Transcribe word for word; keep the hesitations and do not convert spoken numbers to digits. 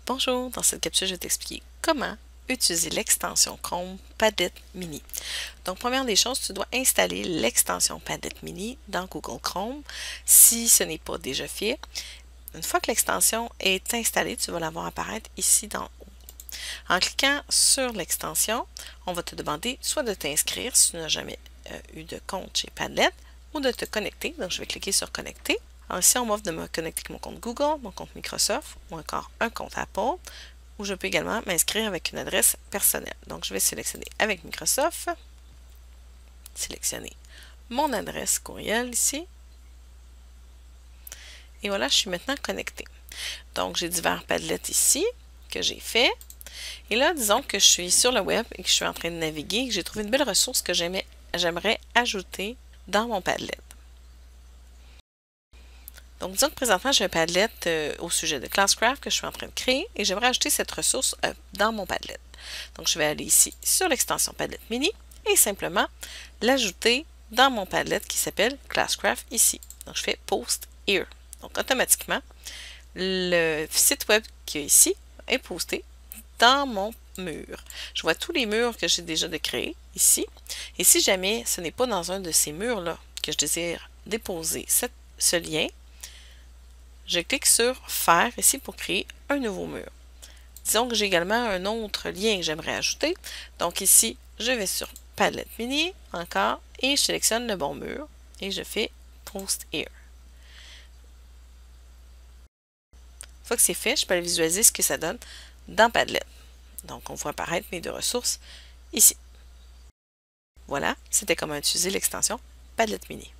Bonjour, dans cette capsule, je vais t'expliquer comment utiliser l'extension Chrome Padlet Mini. Donc, première des choses, tu dois installer l'extension Padlet Mini dans Google Chrome si ce n'est pas déjà fait. Une fois que l'extension est installée, tu vas la voir apparaître ici d'en haut. En cliquant sur l'extension, on va te demander soit de t'inscrire si tu n'as jamais euh, eu de compte chez Padlet ou de te connecter. Donc, je vais cliquer sur Connecter. Alors ici, on m'offre de me connecter avec mon compte Google, mon compte Microsoft ou encore un compte Apple, où je peux également m'inscrire avec une adresse personnelle. Donc, je vais sélectionner avec Microsoft, sélectionner mon adresse courriel ici, et voilà, je suis maintenant connectée. Donc, j'ai divers Padlets ici que j'ai fait. Et là, disons que je suis sur le web et que je suis en train de naviguer et que j'ai trouvé une belle ressource que j'aimerais ajouter dans mon Padlet. Donc, disons que présentement, j'ai un Padlet euh, au sujet de Classcraft que je suis en train de créer et j'aimerais ajouter cette ressource euh, dans mon Padlet. Donc, je vais aller ici sur l'extension Padlet Mini et simplement l'ajouter dans mon Padlet qui s'appelle Classcraft ici. Donc, je fais Post Here. Donc, automatiquement, le site web qui est ici est posté dans mon mur. Je vois tous les murs que j'ai déjà de créer ici. Et si jamais ce n'est pas dans un de ces murs-là que je désire déposer cette, ce lien, je clique sur Faire ici pour créer un nouveau mur. Disons que j'ai également un autre lien que j'aimerais ajouter. Donc ici, je vais sur Padlet Mini encore et je sélectionne le bon mur et je fais Post Here. Une fois que c'est fait, je peux aller visualiser ce que ça donne dans Padlet. Donc, on voit apparaître mes deux ressources ici. Voilà, c'était comment utiliser l'extension Padlet Mini.